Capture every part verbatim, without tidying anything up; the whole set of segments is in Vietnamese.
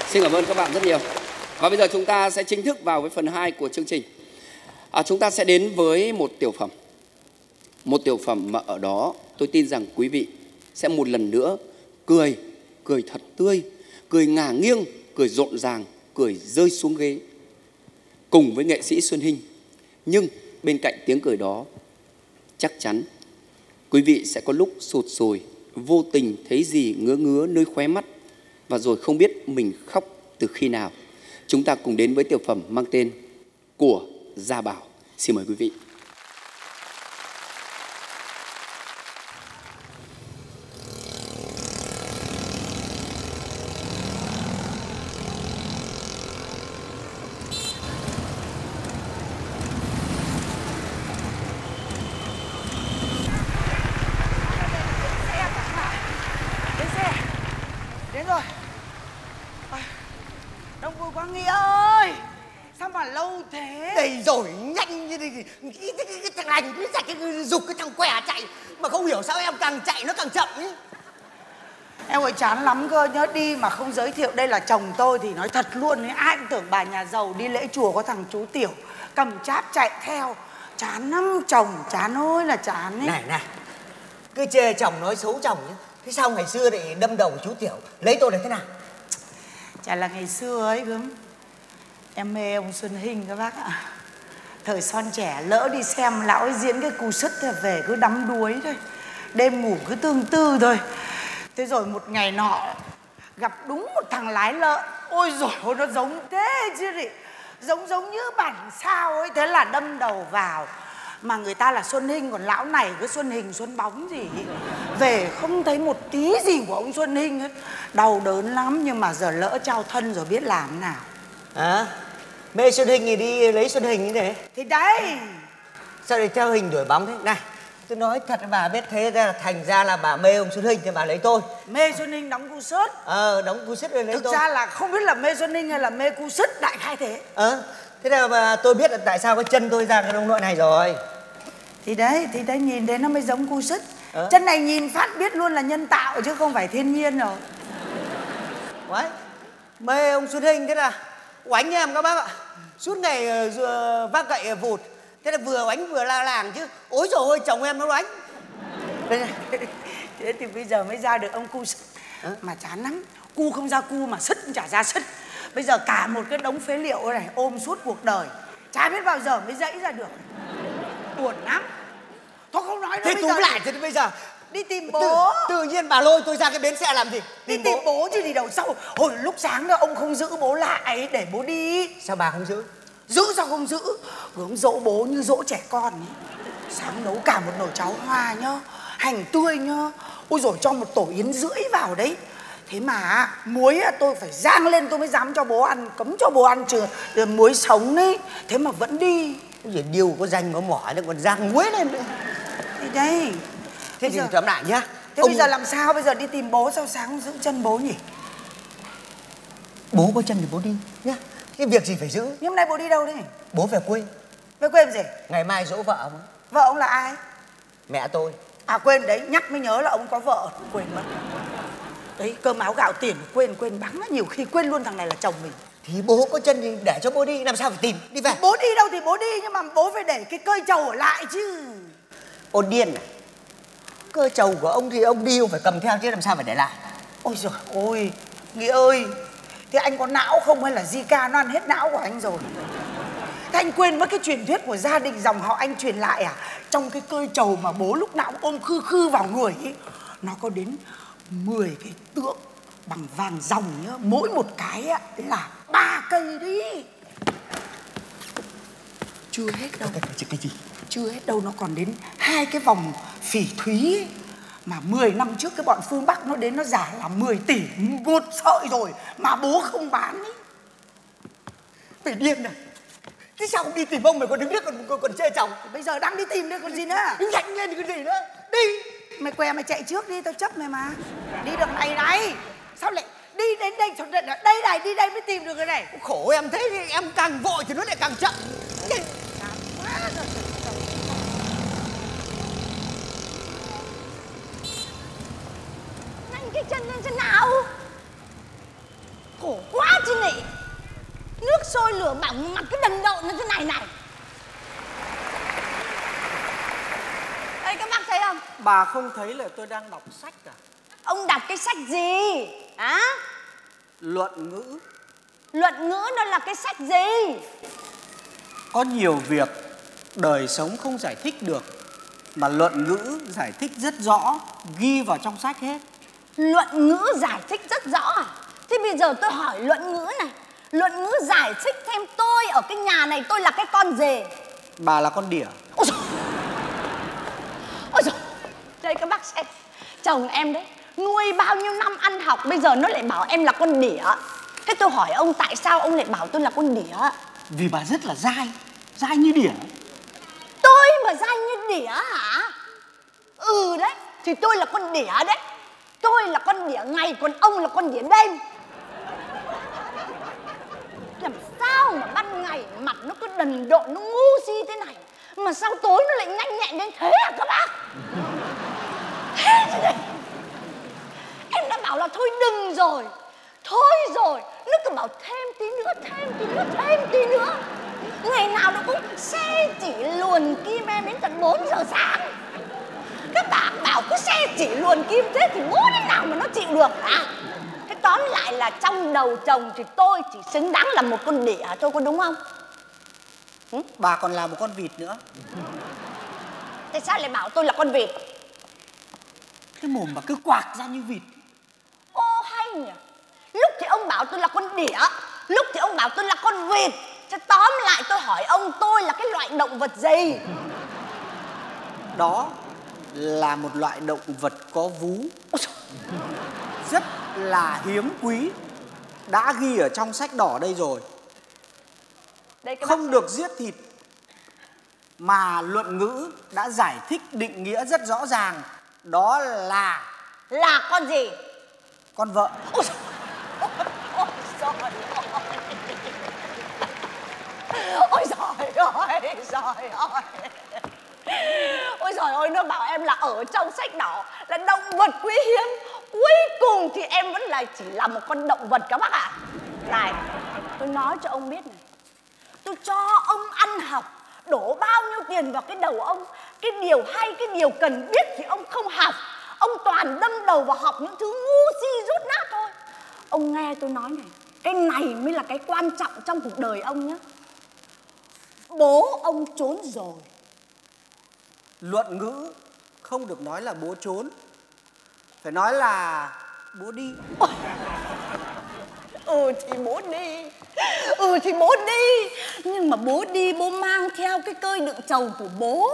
Xin cảm ơn các bạn rất nhiều. Và bây giờ chúng ta sẽ chính thức vào với phần hai của chương trình. À, chúng ta sẽ đến với một tiểu phẩm. Một tiểu phẩm mà ở đó tôi tin rằng quý vị sẽ một lần nữa cười, cười thật tươi, cười ngả nghiêng, cười rộn ràng, cười rơi xuống ghế cùng với nghệ sĩ Xuân Hinh. Nhưng bên cạnh tiếng cười đó, chắc chắn quý vị sẽ có lúc sụt sùi, vô tình thấy gì ngứa ngứa nơi khóe mắt, và rồi không biết mình khóc từ khi nào. Chúng ta cùng đến với tiểu phẩm mang tên Của Gia Bảo. Xin mời quý vị. Chán lắm cơ, nhớ đi mà không giới thiệu đây là chồng tôi thì nói thật luôn ấy, ai cũng tưởng bà nhà giàu đi lễ chùa có thằng chú Tiểu cầm cháp chạy theo. Chán lắm, chồng chán ơi là chán ấy. Này này, cứ chê chồng nói xấu chồng nhá. Thế sao ngày xưa lại đâm đầu chú Tiểu lấy tôi là thế nào? Chả là ngày xưa ấy gớm. Em mê ông Xuân Hinh các bác ạ. Thời son trẻ lỡ đi xem lão ấy diễn cái cu sứt về cứ đắm đuối thôi. Đêm ngủ cứ tương tư thôi. Thế rồi một ngày nọ gặp đúng một thằng lái lợn. Ôi dồi ôi, nó giống thế chứ gì, giống giống như bản sao ấy. Thế là đâm đầu vào. Mà người ta là Xuân Hinh, còn lão này cứ Xuân Hình Xuân Bóng gì ấy. Về không thấy một tí gì của ông Xuân Hinh hết. Đau đớn lắm, nhưng mà giờ lỡ trao thân rồi biết làm thế nào. À, mê Xuân Hinh thì đi lấy Xuân Hình như thế. Thì đấy. Sao lại theo hình đuổi bóng thế? Này, tôi nói thật bà biết thế ra là thành ra là bà mê ông Xuân Hinh thì bà lấy tôi. Mê Xuân Hinh đóng cu sứt. Ờ, đóng cu sứt rồi lấy Thực tôi. Thực ra là không biết là mê Xuân Hinh hay là mê cu sứt, đại khái thế. Ờ, thế nào mà tôi biết là tại sao cái chân tôi ra cái ông nội này rồi. Thì đấy, thì đấy nhìn thấy nó mới giống cu sứt. Ờ. Chân này nhìn phát biết luôn là nhân tạo chứ không phải thiên nhiên rồi. Đấy, mê ông Xuân Hinh thế là oánh em các bác ạ. Suốt ngày uh, vác gậy uh, vụt. Thế là vừa oánh vừa la làng chứ. Ối dồi ôi, chồng em nó oánh. Thế thì bây giờ mới ra được ông cu sứt. À? Mà chán lắm. Cu không ra cu mà sứt cũng chả ra sứt. Bây giờ cả một cái đống phế liệu này ôm suốt cuộc đời, chả biết bao giờ mới dãy ra được. Buồn lắm. Thôi không nói nữa. Thế túm giờ lại thì bây giờ đi tìm bố. Tự, tự nhiên bà lôi tôi ra cái bến xe làm gì? Tìm đi tìm bố. bố chứ đi đâu sau. Hồi lúc sáng đó ông không giữ bố lại để bố đi. Sao bà không giữ? Giữ sao không giữ? Hướng dỗ bố như dỗ trẻ con ấy. Sáng nấu cả một nồi cháo hoa nhá, hành tươi nhá. Ôi rồi cho một tổ yến rưỡi vào đấy. Thế mà muối tôi phải rang lên tôi mới dám cho bố ăn. Cấm cho bố ăn trừ muối sống đấy. Thế mà vẫn đi. Cái gì điều có danh có mỏi nó còn rang muối lên nữa. Thì đây. Thế thì tóm lại nhá. Thế ông... bây giờ làm sao? Bây giờ đi tìm bố sao sáng giữ chân bố nhỉ? Bố có chân thì bố đi nhá. Cái việc gì phải giữ. Nhưng hôm nay bố đi đâu đấy? Bố về quê. Về quê làm gì? Ngày mai dỗ vợ ông. Vợ ông là ai? Mẹ tôi. À quên đấy, nhắc mới nhớ là ông có vợ. Quên mất. Đấy, cơm áo gạo tiền quên quên bắn nhiều khi quên luôn thằng này là chồng mình. Thì bố có chân thì để cho bố đi, làm sao phải tìm, đi về. Thì bố đi đâu thì bố đi, nhưng mà bố phải để cái cơi trầu ở lại chứ. Ôn điên à? Cơ trầu của ông thì ông đi, ông phải cầm theo chứ làm sao phải để lại. Ôi giời ôi, Nghĩa ơi, thế anh có não không hay là Zika nó ăn hết não của anh rồi? Thế anh quên mất cái truyền thuyết của gia đình dòng họ anh truyền lại à? Trong cái cơi trầu mà bố lúc nào cũng ôm khư khư vào người ấy, nó có đến mười cái tượng bằng vàng ròng nhá. Mỗi một cái á là ba cây đi. Chưa hết đâu. Cái gì? Chưa hết đâu, nó còn đến hai cái vòng phỉ thúy ấy. Mà mười năm trước cái bọn phương Bắc nó đến nó giả là mười tỷ một sợi rồi mà bố không bán ấy. Mày điên à? Thế sao không đi tìm ông mày còn đứng biết còn, còn, còn chê chồng? Bây giờ đang đi tìm đây còn gì nữa. Đứng nhanh lên thì cái gì nữa? Đi. Mày què mày chạy trước đi, tao chấp mày mà. Đi được này này. Sao lại đi đến đây? Đây này, đi đây mới tìm được cái này. Khổ em thế thì em càng vội thì nó lại càng chậm. Nhanh. Quá rồi. Nhanh cái chân lên chân nào. Khổ quá chứ nị. Nước sôi lửa bỏng mặt cứ đần độn như thế này này. Đây các bác thấy không? Bà không thấy là tôi đang đọc sách à? Ông đọc cái sách gì? Hả? Luận ngữ. Luận ngữ nó là cái sách gì? Có nhiều việc đời sống không giải thích được, mà luận ngữ giải thích rất rõ, ghi vào trong sách hết. Luận ngữ giải thích rất rõ à? Thế bây giờ tôi hỏi luận ngữ này. Luận ngữ giải thích thêm tôi ở cái nhà này tôi là cái con gì? Bà là con đỉa. Ôi dồi. Ôi dồi. Đây các bác xem. Chồng em đấy, nuôi bao nhiêu năm ăn học, bây giờ nó lại bảo em là con đỉa. Thế tôi hỏi ông tại sao ông lại bảo tôi là con đỉa? Vì bà rất là dai, dai như đỉa. Tôi mà dai như đỉa hả? Ừ đấy, thì tôi là con đỉa đấy. Tôi là con đỉa ngày, còn ông là con đỉa đêm. Làm sao mà ban ngày mặt nó cứ đần độn, nó ngu si thế này, mà sao tối nó lại nhanh nhẹn đến thế à các bác? Thế chứ đấy. Em đã bảo là thôi đừng rồi, thôi rồi, nó cứ bảo thêm tí nữa, thêm tí nữa, thêm tí nữa. Ngày nào nó cũng xe chỉ luồn kim em đến tận bốn giờ sáng. Các bạn bảo cứ xe chỉ luồn kim thế thì bố thế nào mà nó chịu được hả? Thế tóm lại là trong đầu chồng thì tôi chỉ xứng đáng là một con đỉa thôi, có đúng không? Ừ? Bà còn là một con vịt nữa. Thế sao lại bảo tôi là con vịt? Cái mồm bà cứ quạc ra như vịt. Ô hay nhỉ. Lúc thì ông bảo tôi là con đỉa, lúc thì ông bảo tôi là con vịt. Chứ tóm lại tôi hỏi ông, tôi là cái loại động vật gì? Đó là một loại động vật có vú, rất là hiếm quý, đã ghi ở trong sách đỏ đây rồi. Đây, không được giết thịt, mà luận ngữ đã giải thích định nghĩa rất rõ ràng. Đó là Là con gì? con vợ. Ôi trời ơi, ôi trời ơi, trời ơi. Ôi trời ơi, nó bảo em là ở trong sách đỏ là động vật quý hiếm, cuối cùng thì em vẫn là chỉ là một con động vật các bác ạ. Này, tôi nói cho ông biết này, tôi cho ông ăn học, đổ bao nhiêu tiền vào cái đầu ông, cái điều hay, cái điều cần biết thì ông không học. Ông toàn đâm đầu vào học những thứ ngu si rút nát thôi. Ông nghe tôi nói này, cái này mới là cái quan trọng trong cuộc đời ông nhé. Bố ông trốn rồi. Luận ngữ không được nói là bố trốn, phải nói là bố đi. Ôi. Ừ thì bố đi, ừ thì bố đi, nhưng mà bố đi bố mang theo cái cơi đựng trầu của bố.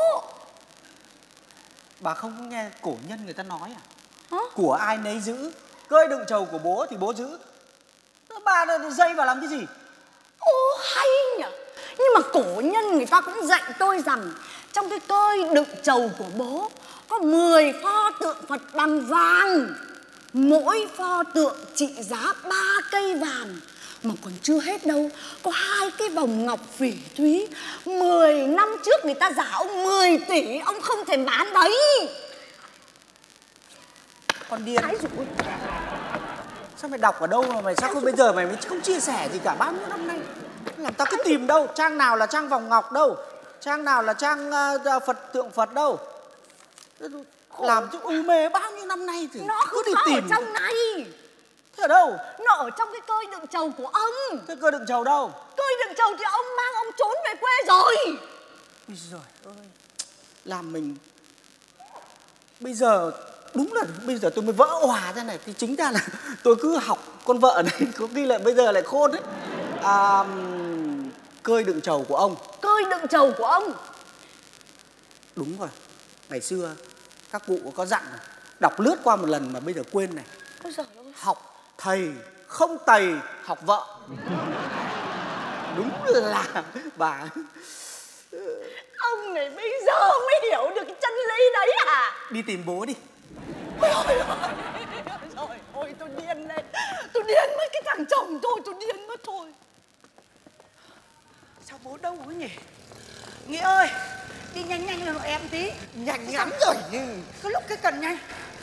Bà không có nghe cổ nhân người ta nói à? Hả? Của ai nấy giữ, cơi đựng trầu của bố thì bố giữ. Bà dây vào làm cái gì? Ô hay nhỉ. Nhưng mà cổ nhân người ta cũng dạy tôi rằng trong cái cơi đựng trầu của bố có mười pho tượng Phật bằng vàng, mỗi pho tượng trị giá ba cây vàng. Mà còn chưa hết đâu, có hai cái vòng ngọc phỉ thúy. Mười năm trước người ta giả ông mười tỷ, ông không thể bán đấy. Con điên. Ái dồi. Sao mày đọc ở đâu mà mày sao không bây giờ mày mới không chia sẻ gì cả bao nhiêu năm nay? Làm tao cứ tìm đâu, trang nào là trang vòng ngọc đâu, trang nào là trang uh, Phật tượng Phật đâu. Làm cho u mê bao nhiêu năm nay thì nó cứ đi có tìm. ở trong này. Thế ở đâu? Nó ở trong cái cơi đựng trầu của ông. Thế cơi đựng trầu đâu? Cơi đựng trầu thì ông mang ông trốn về quê rồi. Ôi giời ơi, làm mình bây giờ đúng là bây giờ tôi mới vỡ òa ra này. Thì chính ra là tôi cứ học con vợ này có khi lại bây giờ lại khôn đấy. À, cơi đựng trầu của ông. Cơi đựng trầu của ông. Đúng rồi, ngày xưa các cụ có dặn đọc lướt qua một lần mà bây giờ quên này. Ôi giời ơi. Học thầy không tày học vợ. Đúng là bà. Ông này bây giờ mới hiểu được cái chân lý đấy à? Đi tìm bố đi. Ôi ôi ôi. Rồi, ôi tôi điên lên. Tôi điên mất cái thằng chồng tôi, tôi điên mất thôi. Sao bố đâu ấy nhỉ? Nghĩa ơi, đi nhanh nhanh lên hộ em tí. Nhanh lắm rồi nhưng Có lúc cái cần nhanh.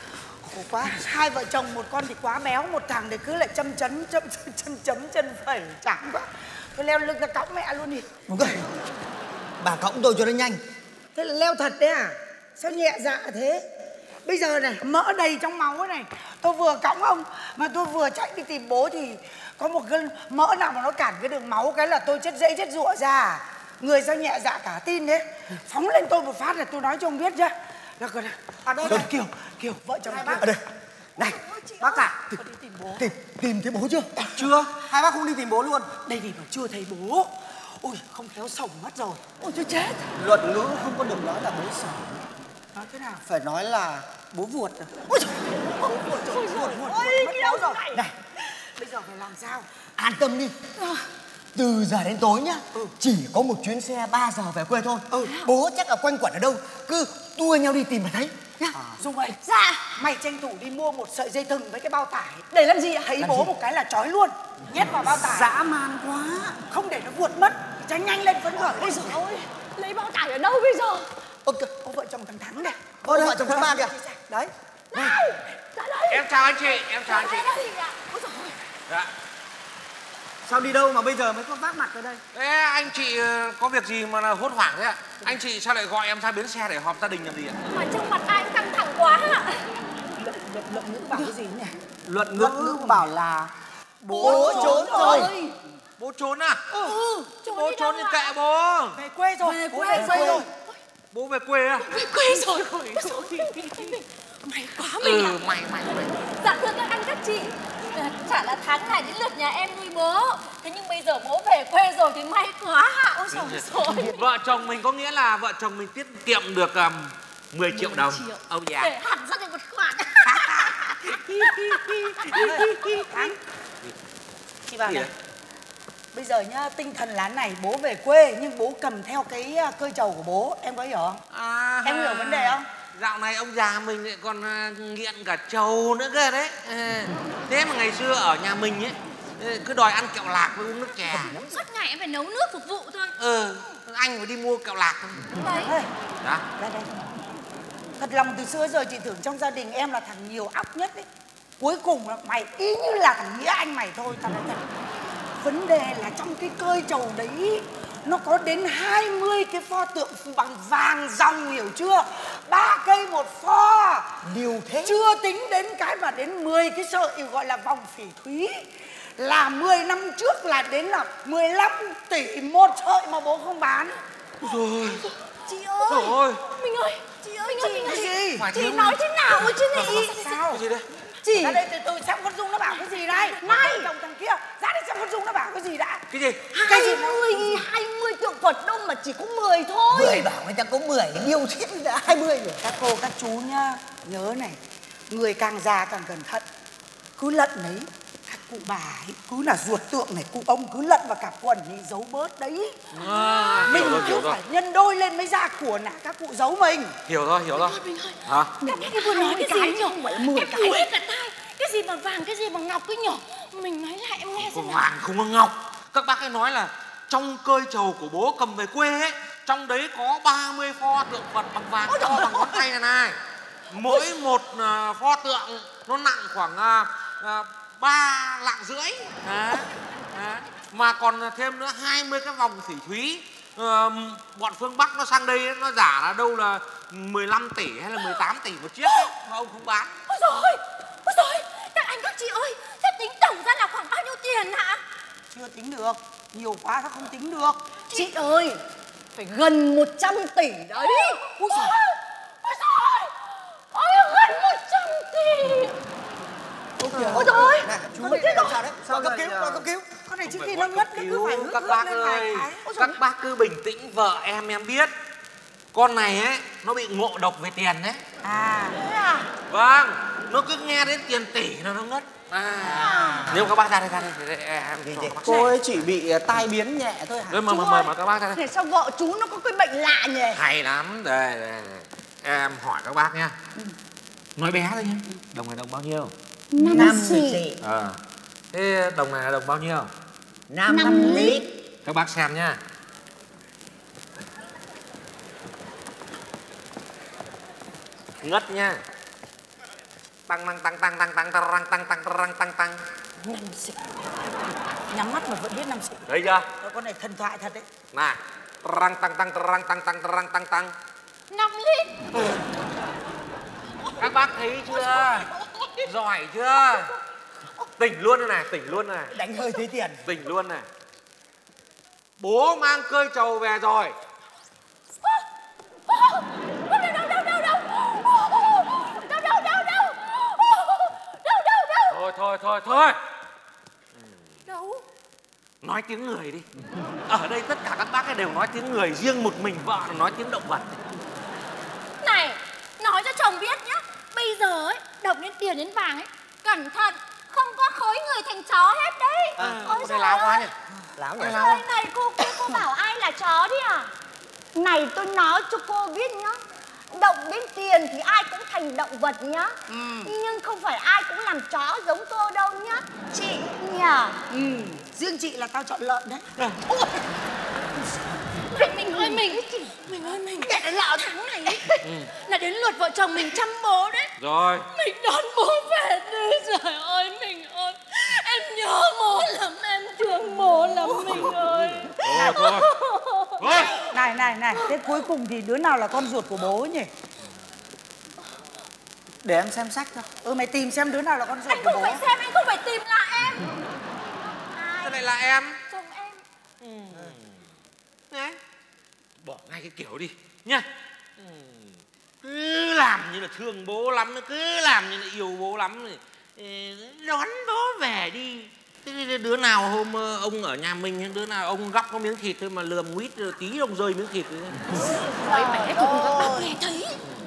khổ quá. Hai vợ chồng một con thì quá béo, một thằng thì cứ lại châm chấn châm chân chấm chân phẩy chán quá. Tôi leo lưng ra cõng mẹ luôn đi. Đúng rồi. Bà cõng tôi cho nó nhanh. Thế là leo thật đấy à? Sao nhẹ dạ thế? Bây giờ này, mỡ đầy trong máu này. Tôi vừa cõng ông mà tôi vừa chạy đi tìm bố thì có một cái mỡ nào mà nó cản cái đường máu cái là tôi chết dễ chết rụa ra. Người sao nhẹ dạ cả tin đấy. Phóng lên tôi một phát là tôi nói cho ông biết chứ. Được rồi. À đây là Kiều, Kiều vợ chồng Kiều. Ở đây. Này, bác cả. Tìm, đi tìm bố. Tìm, tìm thấy bố chưa? Chưa. Hai bác không đi tìm bố luôn. Đây thì mà chưa thấy bố. Ôi, không khéo sổng mất rồi. Ôi, tôi chết. Luận ngữ không có được nói là bố sổng. Nói thế nào? Phải nói là bố vuột rồi. Ôi trời, bố vuột rồi, vuột, vuột, Ôi, mất cái máu đâu rồi. này. Này, bây giờ phải làm sao? An tâm đi. Từ giờ đến tối nhá, ừ. chỉ có một chuyến xe ba giờ về quê thôi. Ừ. Bố chắc là quanh quẩn ở đâu, cứ tua nhau đi tìm mà thấy nhá. À. Dung ơi, Dạ. mày tranh thủ đi mua một sợi dây thừng với cái bao tải. Để làm gì ạ? Thấy làm bố gì? Một cái là trói luôn, nhét vào bao tải. Dã man quá. Không để nó vuột mất, tránh nhanh lên phấn khởi. Ôi giời ơi, lấy bao tải ở đâu bây giờ? Ơ kìa, Ô vợ chồng thằng Thắng này. Ôi vợ chồng thằng Ba kìa. Đấy. Này, ra đây. Em chào anh chị, em chào anh chị. Ra đây ạ. Ôi giời ơi. Dạ. Sao đi đâu mà bây giờ mới có vác mặt ở đây? Thế anh chị có việc gì mà là hốt hoảng thế ạ? Anh chị sao lại gọi em ra bến xe để họp gia đình làm gì ạ? Mà trong mặt ai cũng căng thẳng quá ạ. Luận, luận, luận ngữ bảo cái gì nhỉ? Luận ngữ bảo là bố, bố trốn rồi. rồi. Bố trốn à? Ừ, trốn Bố đi trốn đâu thì ạ? kệ bố. Về quê rồi. Về Bố quê về quê rồi. rồi. Bố về quê à? Về quê rồi. Ôi giời ơi. May quá mình ạ. Ừ, mày mày mày. Dạ thưa các anh các chị, chả là tháng này đến lượt nhà em nuôi bố. Thế nhưng bây giờ bố về quê rồi thì may quá ạ. Ôi trời ơi. Vợ chồng mình có nghĩa là vợ chồng mình tiết kiệm được um, mười triệu đồng. Triệu. Ông già. Để hẳn ra được một khoản. Thắng. Chị bảo Gì này. đấy? Bây giờ nhá, tinh thần lá này bố về quê nhưng bố cầm theo cái uh, cơi trầu của bố, em có hiểu không? À, Em hiểu vấn đề không? Dạo này ông già mình lại còn uh, nghiện cả trầu nữa cơ đấy. À, thế mà ngày xưa ở nhà mình ấy cứ đòi ăn kẹo lạc với uống nước chè. Suốt ngày em phải nấu nước phục vụ thôi. Ừ, anh phải đi mua kẹo lạc thôi. Đấy. Đây, Đó. đây, đây. Thật lòng từ xưa giờ chị tưởng trong gia đình em là thằng nhiều óc nhất ấy. Cuối cùng là mày y như là thằng Nghĩa Anh mày thôi, tao nói thật. Vấn đề là trong cái cơi trầu đấy nó có đến hai mươi cái pho tượng bằng vàng ròng, hiểu chưa? Ba cây một pho. Nhiều thế. Chưa tính đến cái mà đến mười cái sợi gọi là vòng phỉ thúy. Là mười năm trước là đến là mười lăm tỷ một sợi mà bố không bán. Rồi. Chị ơi. Trời ơi. Mình ơi. Chị ơi, chị ơi. Cái gì? Phải Chị thiếu- nói thế nào chứ nhỉ? Sao? Cái gì đây? Chị ra đây từ từ xem con Dung nó bảo cái gì đây. Này chồng thằng kia ra đây xem con Dung nó bảo cái gì đã. Cái gì? Cái gì? hai mươi, hai mươi tượng Phật đâu mà chỉ có mười thôi. Mười bảo người ta có mười, yêu thiết đã hai mươi rồi. Các cô các chú nhá, nhớ này, người càng già càng cẩn thận. Cứ lận đấy, các cụ bà ấy, cứ là ruột tượng này, cụ ông cứ lận vào cặp quần đi giấu bớt đấy. À, Mình hiểu rồi, hiểu cứ rồi. phải nhân đôi lên mới ra của nạ các cụ giấu mình. Hiểu rồi, hiểu rồi. Mình ơi. Hả? Em vừa nói cái gì nhỉ? không phải là mười Em cái. đuối cả tai. Cái gì mà vàng, cái gì mà ngọc cái nhỉ? Mình nói lại em nghe Có xem nào. vàng không có ngọc. Các bác ấy nói là trong cơi trầu của bố cầm về quê ấy, trong đấy có ba mươi pho tượng Phật bằng vàng to bằng ngón tay này này. Mỗi một uh, pho tượng nó nặng khoảng ba uh, lạng rưỡi. Đó. Đó. Mà còn thêm nữa hai mươi cái vòng phỉ thúy. Uh, bọn phương Bắc nó sang đây ấy, nó giả là đâu là mười lăm tỷ hay là mười tám tỷ một chiếc ấy, mà ông không bán. Ôi dồi ôi, ôi dồi, các anh các chị ơi, thế tính tổng ra là khoảng bao nhiêu tiền hả? Chưa tính được, nhiều quá sao không tính được. Chị ơi, phải gần một trăm tỷ đấy. Ôi dồi, ôi dồi, ôi gần một trăm tỷ. Ôi trời ơi. Này, chú Con ơi, này làm chết sao đấy? Sao cấp cứu, giờ? vào cấp cứu. Con này trước Không khi phải nó gọi ngất cấp nó cứ cứu, phải hước các hước bác lên vài ơi, cái. Ôi các dồi, bác cứ bình tĩnh, vợ em em biết con này ấy nó bị ngộ độc về tiền đấy. à, Vâng, nó cứ nghe đến tiền tỷ là nó ngất. À, nếu các bác ra đây, ra đây, để em cho các bác Cô xem. ấy chỉ bị tai biến nhẹ thôi hả? Đấy, mời, mời, mời, mời các bác ra đây. Thế sao vợ chú nó có cái bệnh lạ nhỉ? Hay lắm, đây, đây, đây. Em hỏi các bác nhá. Nói bé thôi nhá. Đồng này đồng bao nhiêu? Năm xỉ. Ờ. Thế đồng này là đồng bao nhiêu? Năm lít. Các bác xem nhá. Ngất nha. tăng tăng tăng tăng tăng tăng tăng tăng tăng tăng tăng tăng. Năm xịt. Nhắm mắt mà vẫn biết năm xịt. Thấy chưa? Con này thần thoại thật đấy. Này, tăng tăng tăng tăng tăng tăng tăng tăng tăng. năm lít. Các bác thấy chưa? Giỏi chưa? Tỉnh luôn này, tỉnh luôn này. Đánh hơi thấy tiền. Tỉnh luôn này. Bố mang cơi trầu về rồi. Thôi thôi thôi thôi. Đâu? Nói tiếng người đi. Ở đây tất cả các bác ấy đều nói tiếng người, riêng một mình vợ là nói tiếng động vật. Này, nói cho chồng biết nhá. Bây giờ ấy, động đến tiền đến vàng ấy, cẩn thận, không có khối người thành chó hết đấy. À, ôi đây láo quá nhỉ. Láo nhỉ? Ơi này cô, cô, cô bảo ai là chó đi à? Này tôi nói cho cô biết nhá. Động đến tiền thì ai cũng thành động vật nhá. Ừ. Nhưng không phải ai cũng làm chó giống cô đâu nhá. Chị nhỉ? Ừ. Riêng chị là tao chọn lợn đấy. Mình ơi mình, mình ơi mình, để lạo tháng này ấy, ừ. là đến lượt vợ chồng mình chăm bố đấy. Rồi. Mình đón bố về đi, trời ơi mình ơi. Em nhớ bố lắm, em thương bố lắm mình ơi. Thôi thôi. Thôi. Này này này, thế cuối cùng thì đứa nào là con ruột của bố nhỉ? Để em xem sách cho. Ừ mày tìm xem đứa nào là con ruột Anh của không bố. phải xem, anh không phải tìm là em. Thế này là em. Chồng em. Ừ. Đấy. Bỏ ngay cái kiểu đi nhá. Ừ. Cứ làm như là thương bố lắm, cứ làm như là yêu bố lắm rồi. Đón bố về đi. Thế đứa nào hôm ông ở nhà mình, đứa nào ông gắp có miếng thịt thôi mà lườm nguyết tí ông rơi miếng thịt. Ôi mẹ cùng các bác nghe thấy.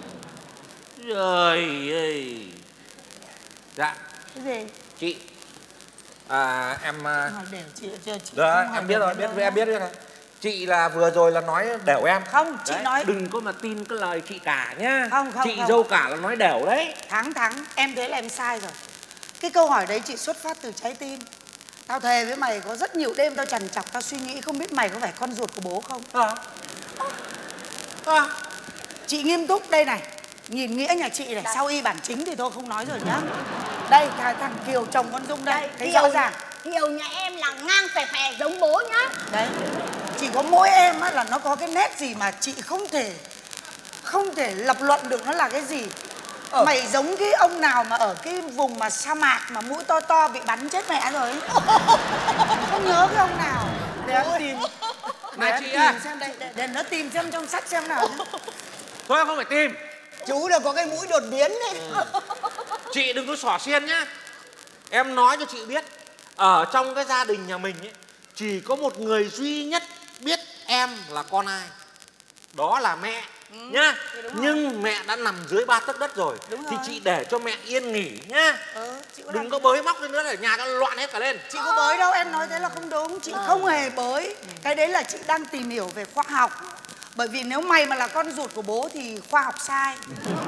Trời ơi. Dạ. Cái gì? Chị. À em. À, để chị, chị, chị Đấy, em biết rồi, biết em biết rồi. Chị là vừa rồi là nói đẻo em. Không, chị đấy, nói đừng có mà tin cái lời chị cả nhá. Không, không, Chị không. dâu cả là nói đẻo đấy. Thắng thắng, em thấy là em sai rồi. Cái câu hỏi đấy chị xuất phát từ trái tim. Tao thề với mày có rất nhiều đêm tao trằn trọc, tao suy nghĩ không biết mày có phải con ruột của bố không. À. À. Chị nghiêm túc đây này. Nhìn nghĩa nhà chị này, sau y bản chính thì thôi không nói rồi nhá. Đây, thằng, thằng Kiều chồng con Dung đây, thấy rõ ràng. Kiều nhà em là ngang phè phè giống bố nhá. Đấy, chỉ có mỗi em á là nó có cái nét gì mà chị không thể không thể lập luận được nó là cái gì. Ờ. Mày giống cái ông nào mà ở cái vùng mà sa mạc mà mũi to to bị bắn chết mẹ rồi ấy. Không nhớ cái ông nào. Để em tìm. Để em tìm à? Xem đây, để, để nó tìm xem trong sách xem nào. Thôi không phải tìm. Chú là có cái mũi đột biến đấy. Ừ. Chị đừng có xỏ xiên nhá. Em nói cho chị biết, ở trong cái gia đình nhà mình ấy, chỉ có một người duy nhất biết em là con ai. Đó là mẹ. Ừ, nhá. Nhưng rồi. Mẹ đã nằm dưới ba tấc đất rồi. Đúng thì rồi. Chị để cho mẹ yên nghỉ nhá. Ừ, đừng có bới móc lên nữa để nhà nó loạn hết cả lên. Chị có bới đâu, em nói thế là không đúng. Chị ừ. không hề bới. Ừ. Cái đấy là chị đang tìm hiểu về khoa học. Bởi vì nếu mày mà là con ruột của bố thì khoa học sai.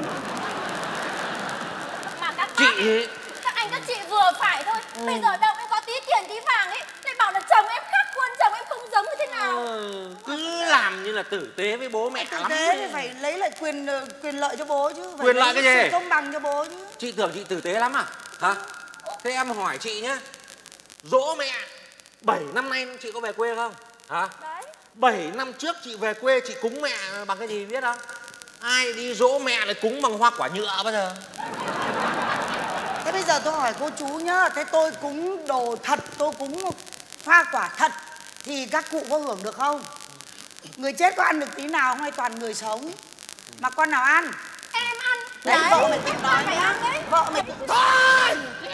Mà các chị bác, các anh các chị vừa phải thôi. Ừ. Bây giờ đâu em có tí tiền tí vàng ấy, lại bảo là chồng em khác khuôn, chồng em không giống như thế nào. Ừ, cứ làm như là tử tế với bố mẹ tử lắm. Tử tế thì phải lấy lại quyền quyền lợi cho bố chứ. Phải quyền lợi cái gì? Công bằng cho bố chứ. Chị tưởng chị tử tế lắm à? Hả? Thế em hỏi chị nhá. Dỗ mẹ bảy năm nay chị có về quê không? Hả? Đấy. bảy năm trước chị về quê chị cúng mẹ bằng cái gì biết không? Ai đi dỗ mẹ lại cúng bằng hoa quả nhựa bao giờ? Thế bây giờ tôi hỏi cô chú nhá, thế tôi cúng đồ thật, tôi cúng hoa quả thật thì các cụ có hưởng được không? Người chết có ăn được tí nào không hay toàn người sống? Mà con nào ăn? Em ăn. Đấy, đấy, vợ mày cũng nói phải ăn đấy. Vợ mày cũng... Thôi!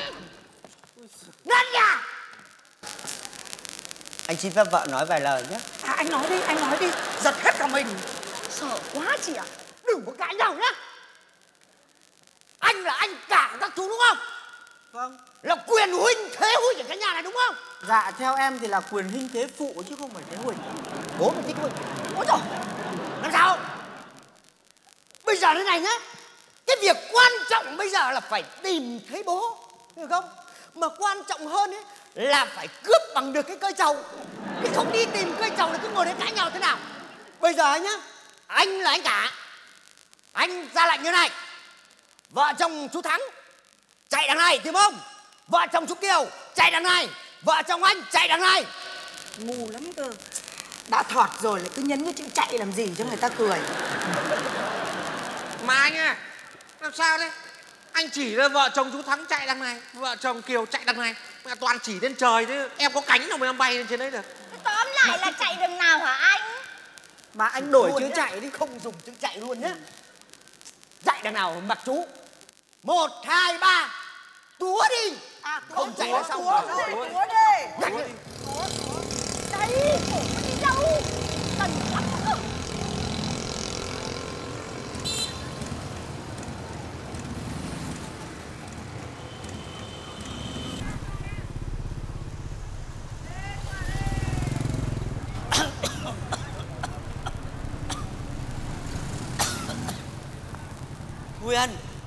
Ngất nhà! Anh xin phép vợ nói vài lời nhé. À, anh nói đi, anh nói đi, giật hết cả mình. Sợ quá chị ạ. Đừng có cãi nhau nhá. Anh là anh cả các chú đúng không? Vâng. Là quyền huynh thế huynh ở cái nhà này đúng không? Dạ, theo em thì là quyền huynh thế phụ chứ không phải thế huynh. Bố mày thích huynh. Ôi trời, làm sao? Bây giờ thế này nhá. Cái việc quan trọng bây giờ là phải tìm thấy bố, hiểu không? Mà quan trọng hơn ấy là phải cướp bằng được cái cây trầu. Chứ không đi tìm cây trầu là cứ ngồi đấy cãi nhau thế nào. Bây giờ nhá, anh là anh cả. Anh ra lệnh như này. Vợ chồng chú Thắng chạy đằng này, tìm ông. Vợ chồng chú Kiều chạy đằng này, vợ chồng anh chạy đằng này. Ngu lắm cơ. Đã thọt rồi lại cứ nhấn cái chữ chạy làm gì cho người ta cười. Mà anh à, làm sao đấy? Anh chỉ là vợ chồng chú Thắng chạy đằng này, vợ chồng Kiều chạy đằng này. Mà toàn chỉ lên trời chứ em có cánh đâu mà em bay lên trên đấy được. Tóm lại là chạy đường nào hả anh? Mà anh đổi Luôn chữ nhá. chạy đi, không dùng chữ chạy luôn nhá. Chạy đằng nào mặc chú. Một, hai, ba. Túa đi. À, Không chạy là xong. Túa đi, túa đi. Đấy, khổ có đi đâu. Tần lắm cơ. Huyền,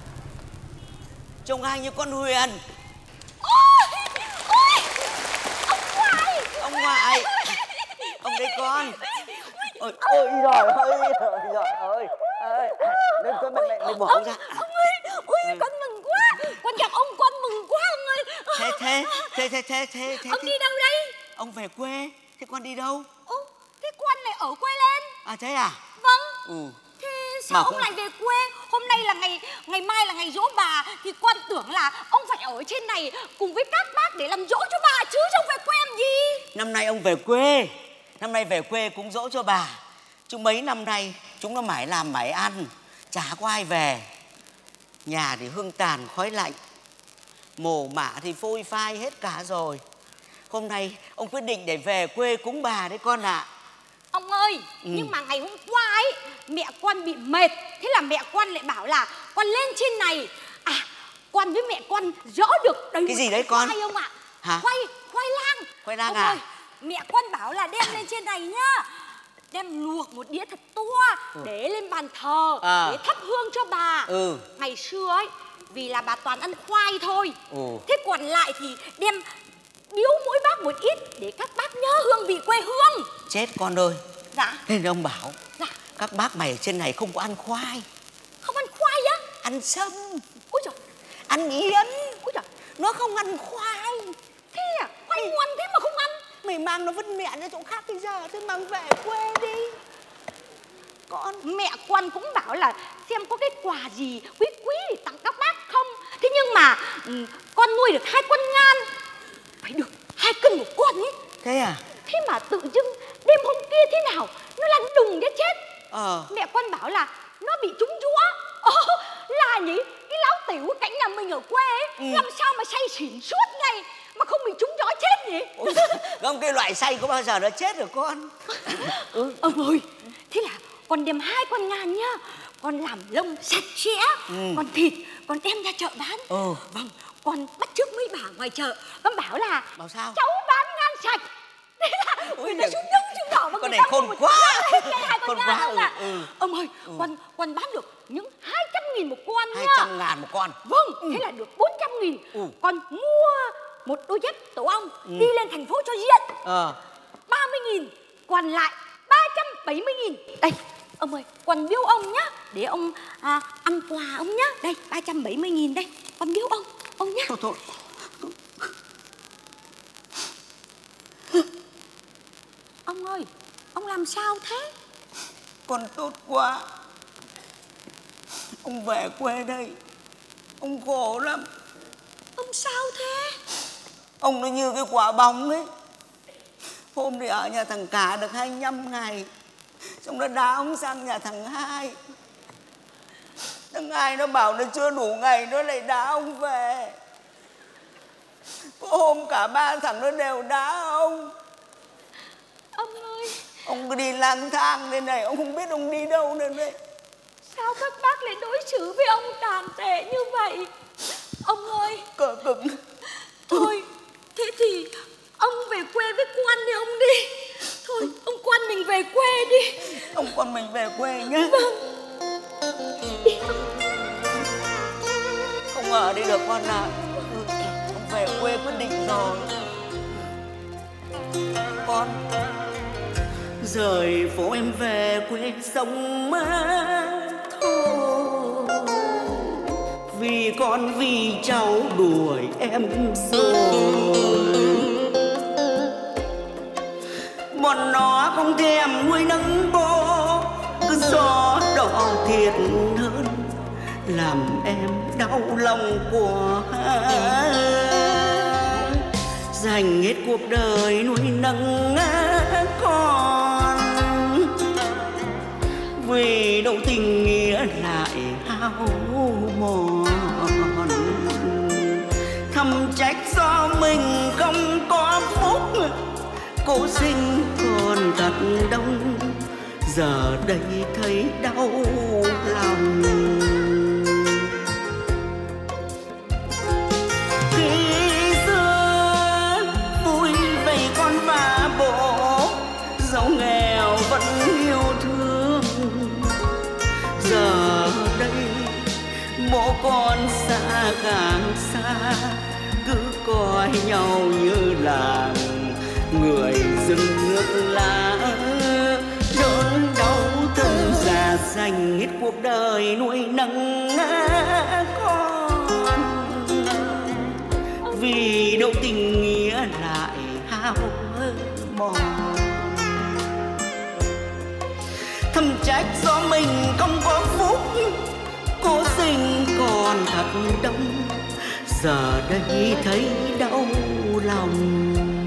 trông ai như con Huyền. Ôi, ôi, ông ngoại. Ông ngoại. Ông đây con. Ôi, ôi giời ơi, trời ơi, ơi. Nên tôi mày, mày, mày bỏ ông ra. Ông ơi, ôi con mừng quá. Con gặp ông con mừng quá ông ơi. Thế, thế, thế, thế, thế, thế, thế. Ông đi đâu đây? Ông về quê, thế con đi đâu? Ô, thế con lại ở quê lên. À thế à? Vâng. Ừ. Thế Mà sao ông không- lại về quê? Hôm nay là ngày, ngày mai là ngày giỗ bà. Thì con tưởng là ông phải ở trên này cùng với các bác để làm giỗ cho bà chứ không về quê làm gì. Năm nay ông về quê. Năm nay về quê cúng giỗ cho bà. Chứ mấy năm nay chúng nó mải làm mải ăn, chả có ai về. Nhà thì hương tàn khói lạnh, mồ mả thì phôi phai hết cả rồi. Hôm nay ông quyết định để về quê cúng bà đấy con ạ. Ông ơi, Ừ. nhưng mà ngày hôm qua ấy, mẹ con bị mệt. Thế là mẹ con lại bảo là con lên trên này. À, con với mẹ con rõ được đầy Cái gì một đấy con? khoai ông ạ. Hả? Khoai, khoai lang. Khoai lang Ông à? ơi, mẹ con bảo là đem lên trên này nhá. Đem luộc một đĩa thật to để lên bàn thờ À. để thắp hương cho bà. Ừ. Ngày xưa ấy, vì là bà toàn ăn khoai thôi. Ừ. Thế còn lại thì đem biếu mỗi bác một ít để các bác nhớ hương vị quê hương. Chết con ơi. Dạ. Nên ông bảo Dạ. các bác mày ở trên này không có ăn khoai, Không ăn khoai á? ăn sâm, Ôi trời, ăn yến. ôi trời, Nó không ăn khoai. thế à? Khoai ngoan thế mà không ăn. Mày mang nó vứt mẹ ra chỗ khác bây giờ, thôi mang về quê đi. Con mẹ con cũng bảo là xem có cái quà gì quý quý để tặng các bác không. Thế nhưng mà ừ, con nuôi được hai con ngan, phải được hai cân một con ấy. Thế à? Thế mà tự dưng đêm hôm kia thế nào nó lăn đùng cái chết. Ờ. Mẹ con bảo là nó bị trúng giũa. Ồ, là nhỉ, cái lão tiểu cạnh nhà mình ở quê ấy, Ừ. làm sao mà say xỉn suốt ngày mà không bị trúng gió chết nhỉ? Ôi, không, cái loại say có bao giờ nó chết được con. Ừ. Ông ơi, thế là con đem hai con ngan nhá. Con làm lông sạch sẽ. Ừ. Còn thịt con đem ra chợ bán. Ừ. Vâng, con bắt chước mấy bà ngoài chợ. Con bảo là Bảo sao? cháu bán ngan sạch. Thế là Ôi, người ta giời. xuống đông chừng đỏ mà Con người này ta khôn mua một quá. ngan hết cái hai con Khôn ngan quá, không ạ? ừ, ừ. Ông ơi, con con bán được những hai trăm nghìn một con Hai nhá. trăm ngàn một con. Vâng, thế là được bốn trăm nghìn. Ừ. Con mua một đôi dép tổ ong đi lên thành phố cho diện. Ờ. ba mươi nghìn, còn lại ba trăm bảy mươi nghìn. Đây, ông ơi, con biếu ông nhá. Để ông à, ăn quà ông nhá. Đây, ba trăm bảy mươi nghìn đây. Con biếu ông, ông nhá. Thôi thôi. Ông ơi, ông làm sao thế? Con tốt quá. Ông về quê đây, ông khổ lắm. Ông sao thế? Ông nó như cái quả bóng ấy. Hôm thì ở nhà thằng Cả được hai mươi lăm ngày, xong nó đá ông sang nhà thằng Hai. Thằng Hai nó bảo nó chưa đủ ngày, nó lại đá ông về. Có hôm cả ba thằng nó đều đá ông. Ông ơi, Ông cứ đi lang thang lên này, ông không biết ông đi đâu nữa đây. sao các bác lại đối xử với ông tàn tệ như vậy? Ông ơi, Cỡ cực. thôi, thế thì ông về quê với quan đi ông đi. Thôi, ông quan mình về quê đi. Ông con mình về quê nhé. Không ở đây được con ạ. Ông về quê quyết định rồi. Con rời phố em về quê sống mãi thôi. vì con vì cháu đuổi em rồi. Bọn nó không thèm nuôi nấng bố, cứ gió đỏ thiệt hơn làm em đau lòng quá. Dành hết cuộc đời nuôi nấng con, vì đâu tình nghĩa lại hao mòn. Thầm trách do mình không có phúc, cố sinh còn thật đông, giờ đây thấy đau lòng. Khi xưa vui vầy con và bố, dẫu nghèo vẫn yêu thương, giờ đây bố con xa càng xa, cứ coi nhau như là người rừng nước lá. Đớn đau thân già dành hết cuộc đời nuôi nấng con, vì đâu tình nghĩa lại hao mòn. Thầm trách do mình không có phúc, cố sinh còn thật đông, giờ đây thấy đau lòng.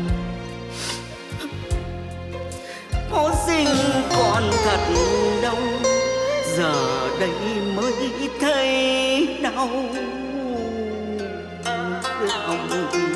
Cố sinh còn thật đâu, giờ đây mới thấy đau lòng. Ông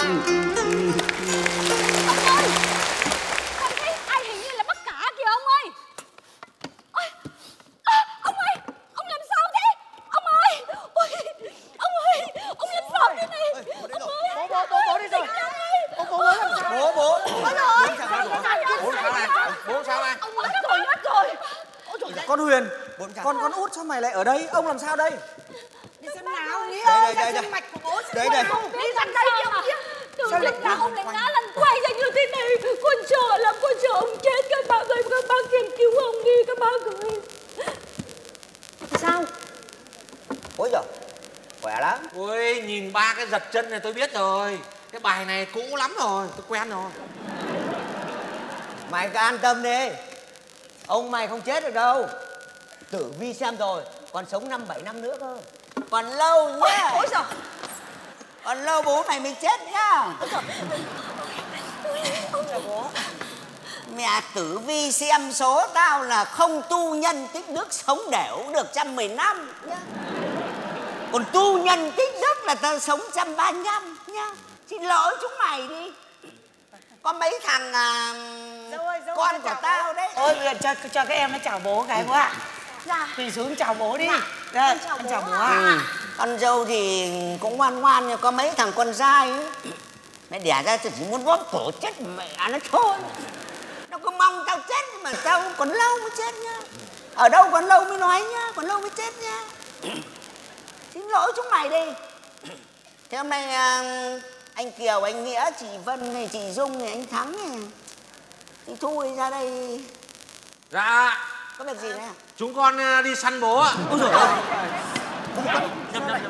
ơi, con thấy ai hình như là bác cả kìa ông ơi. Ôi, à, ông ơi, ông làm sao thế? Ông ơi, ôi, ông ơi, ông làm sao thế này? Ông ơi, Bố, bố, bố đi rồi. Bố, bố, bố làm sao? Bố, bố. Bố rồi. Bố sao này? Bố sao này? Ông mất rồi, mất rồi. Ôi trời ơi. Con Huyền, con con út sao mày lại ở đây? Ông làm sao đây? Đi xem nào Nghĩa Đây, ơi, đây, đây, xem đây. mạch của bố xem Đây, đây. nào. Đi gần đây kìa ông kia. Tưởng chừng nào ông lại ngã lăn quay ra như thế này. Con sợ lắm, con sợ ông chết. Các bác ơi, các bác tìm cứu ông đi, các bác ơi. Sao? Ôi giời, khỏe lắm. Ôi, nhìn ba cái giật chân này tôi biết rồi. Cái bài này cũ lắm rồi, tôi quen rồi. Mày cứ an tâm đi, ông mày không chết được đâu. Tử Vi xem rồi, còn sống năm bảy năm nữa cơ. Còn lâu nhá. Ôi giời. Còn lâu bố mày mới chết nhá. Bố. Mẹ Tử Vi xem số tao là không tu nhân tích đức, sống đều được trăm mười năm nhá. Còn tu nhân tích đức là tao sống trăm ba năm nhá. Xin lỗi chúng mày đi. Có mấy thằng à, Dâu ơi, dâu con ơi, của chào tao bố. đấy. Ôi bây giờ cho, cho các em nó chào bố cái bố ạ. Dạ. Quỳ xuống chào bố đi. Dạ. Đây, Con chào con bố chào bố ạ. ạ. Ừ. Con dâu thì cũng ngoan ngoan, nhưng có mấy thằng con trai ấy, mẹ đẻ ra thì chỉ muốn bóp cổ chết mẹ nó thôi. Nó cứ mong tao chết, nhưng mà tao còn lâu mới chết nhá. Ở đâu còn lâu mới nói nhá, còn lâu mới chết nhá. Xin lỗi chúng mày đi. Thế hôm nay à, anh Kiều, anh Nghĩa, chị Vân này, chị Dung này, anh Thắng này, chị Thu ấy ra đây. Dạ, Có việc gì đấy à? chúng con à, đi săn bố ạ. Ôi giời ơi. Nhầm, nhầm, nhầm.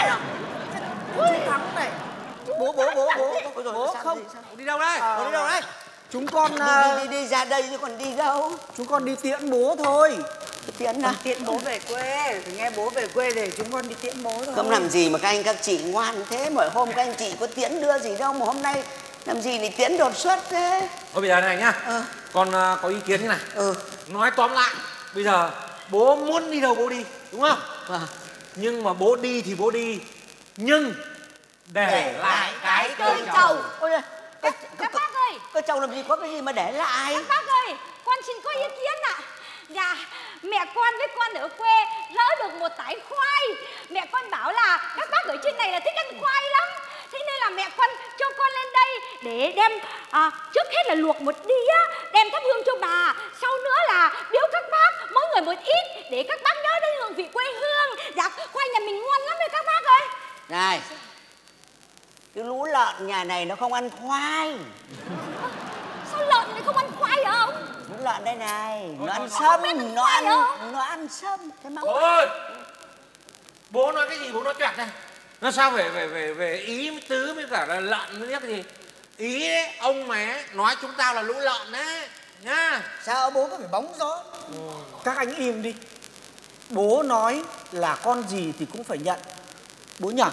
Thắng này. Bố, bố, bố, bố. Ôi giời, bố không. Đi đâu đây? Bố đi đâu đấy? Chúng con Đi, à, đi, đi, đi ra đây chứ còn đi đâu. chúng con đi tiễn bố thôi. Tiễn à? Tiễn bố về quê, thì nghe bố về quê để chúng con đi tiễn bố thôi. Không làm gì mà các anh các chị ngoan thế. Mỗi hôm các anh chị có tiễn đưa gì đâu, mà hôm nay làm gì lại tiễn đột xuất thế. Thôi bây giờ này nhá, Ờ. con à, có ý kiến như này. Ừ. Nói tóm lại, bây giờ bố muốn đi đâu bố đi, đúng không? Vâng. Nhưng mà bố đi thì bố đi, nhưng để lại cái cây trầu. Ôi giời, Các, các bác ơi, cái chồng làm gì có cái gì mà để lại. các bác ơi, con xin có ý kiến ạ. Dạ, mẹ con với con ở quê lỡ được một tải khoai. Mẹ con bảo là các bác ở trên này là thích ăn khoai lắm. Thế nên là mẹ con cho con lên đây để đem à, trước hết là luộc một đĩa, đem thắp hương cho bà. Sau nữa là biếu các bác mỗi người một ít để các bác nhớ đến hương vị quê hương. Dạ, khoai nhà mình ngon lắm rồi các bác ơi. Này, cái lũ lợn nhà này nó không ăn khoai. Sao lợn lại không ăn khoai hả ông? Lũ lợn đây này, nó ăn Không sâm, biết ăn nó khoai ăn, hả? nó ăn sâm. Thế mà Ôi, Bố nói cái gì bố nói choẹt này. Nó sao về về về về Ý với Tứ với cả là Lợn với cái gì. Ý đấy, ông mày ấy, nói chúng tao là lũ lợn đấy nhá. Sao bố có phải bóng gió? Ừ. Các anh im đi. Bố nói là con gì thì cũng phải nhận. Bố nhỉ?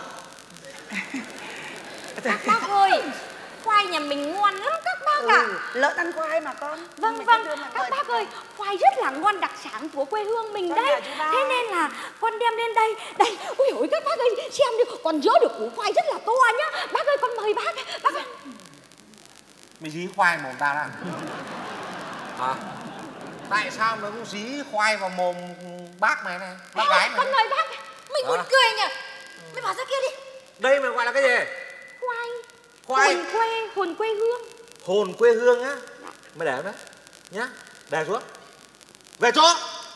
Các bác ơi, khoai nhà mình ngon lắm các bác ạ. Ừ, lợn ăn khoai mà con. Vâng vâng, các bác ơi, khoai rất là ngon, đặc sản của quê hương mình đấy. Thế nên là con đem lên đây. Đây, ui ôi các bác ơi, xem đi, con nhớ được củ khoai rất là to nhá. Bác ơi, con mời bác. Bác ơi. Mày dí khoai mồm tao ra. Hả? Tại sao nó cũng dí khoai vào mồm bác mày này, bác à, gái mày? Con mời bác. Mày buồn cười nhỉ? Mày bảo ra kia đi. Đây mày gọi là cái gì? Khoai. Khoai. Hồn quê, hồn quê hương. Hồn quê hương á? Mày để đấy nhá, để xuống. Về chỗ.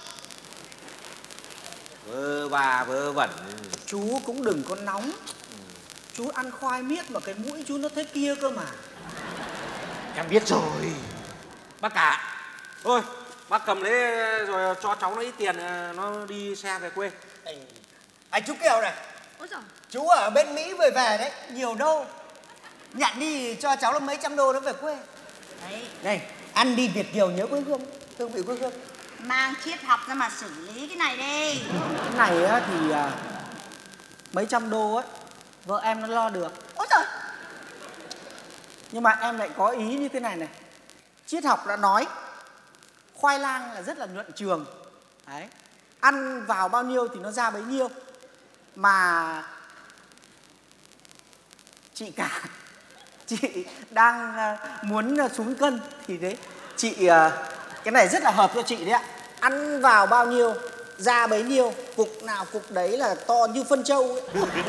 Vơ bà vơ vẩn. Chú cũng đừng có nóng. Ừ. Chú ăn khoai miết mà cái mũi chú nó thế kia cơ mà. Em biết rồi. Bác cả. Thôi, bác cầm lấy rồi cho cháu nó ít tiền nó đi xe về quê. Anh, anh chú Kiều này. Ôi giời. Chú ở bên Mỹ vừa về đấy, nhiều đô. Nhận đi cho cháu là mấy trăm đô nó về quê. Đấy. Này, ăn đi Việt kiều nhớ quê hương, hương vị quê hương. Mang triết học ra mà xử lý cái này đi. Cái này á thì à, mấy trăm đô ấy, vợ em nó lo được. Ôi trời. Nhưng mà em lại có ý như thế này này. Triết học đã nói khoai lang là rất là nhuận trường. Đấy. Ăn vào bao nhiêu thì nó ra bấy nhiêu. Mà chị cả, chị đang muốn xuống cân thì đấy, chị cái này rất là hợp cho chị đấy ạ. Ăn vào bao nhiêu ra bấy nhiêu, cục nào cục đấy là to như phân trâu ấy.